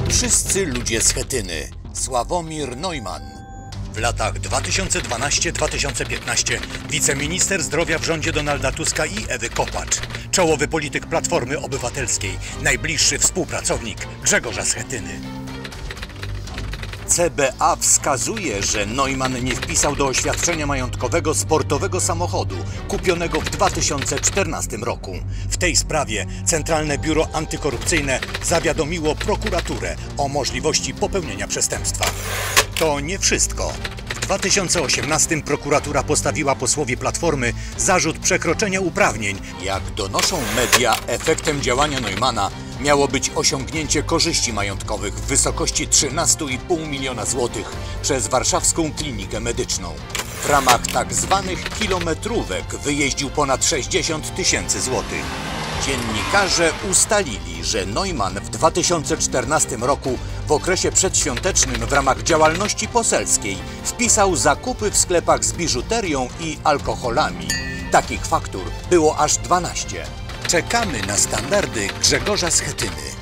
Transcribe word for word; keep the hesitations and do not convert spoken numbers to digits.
Wszyscy ludzie z Chetyny. Sławomir Neumann. W latach dwa tysiące dwunastym do dwa tysiące piętnastego wiceminister zdrowia w rządzie Donalda Tuska i Ewy Kopacz. Czołowy polityk Platformy Obywatelskiej, najbliższy współpracownik Grzegorza Schetyny. C B A wskazuje, że Neumann nie wpisał do oświadczenia majątkowego sportowego samochodu kupionego w dwa tysiące czternastym roku. W tej sprawie Centralne Biuro Antykorupcyjne zawiadomiło prokuraturę o możliwości popełnienia przestępstwa. To nie wszystko. W dwa tysiące osiemnastym prokuratura postawiła posłowi Platformy zarzut przekroczenia uprawnień. Jak donoszą media, efektem działania Neumana miało być osiągnięcie korzyści majątkowych w wysokości trzynaście i pół miliona złotych przez warszawską klinikę medyczną. W ramach tak zwanych kilometrówek wyjeździł ponad sześćdziesiąt tysięcy złotych. Dziennikarze ustalili, że Neumann w dwa tysiące czternastym roku w okresie przedświątecznym w ramach działalności poselskiej wpisał zakupy w sklepach z biżuterią i alkoholami. Takich faktur było aż dwanaście. Czekamy na standardy Grzegorza Schetyny.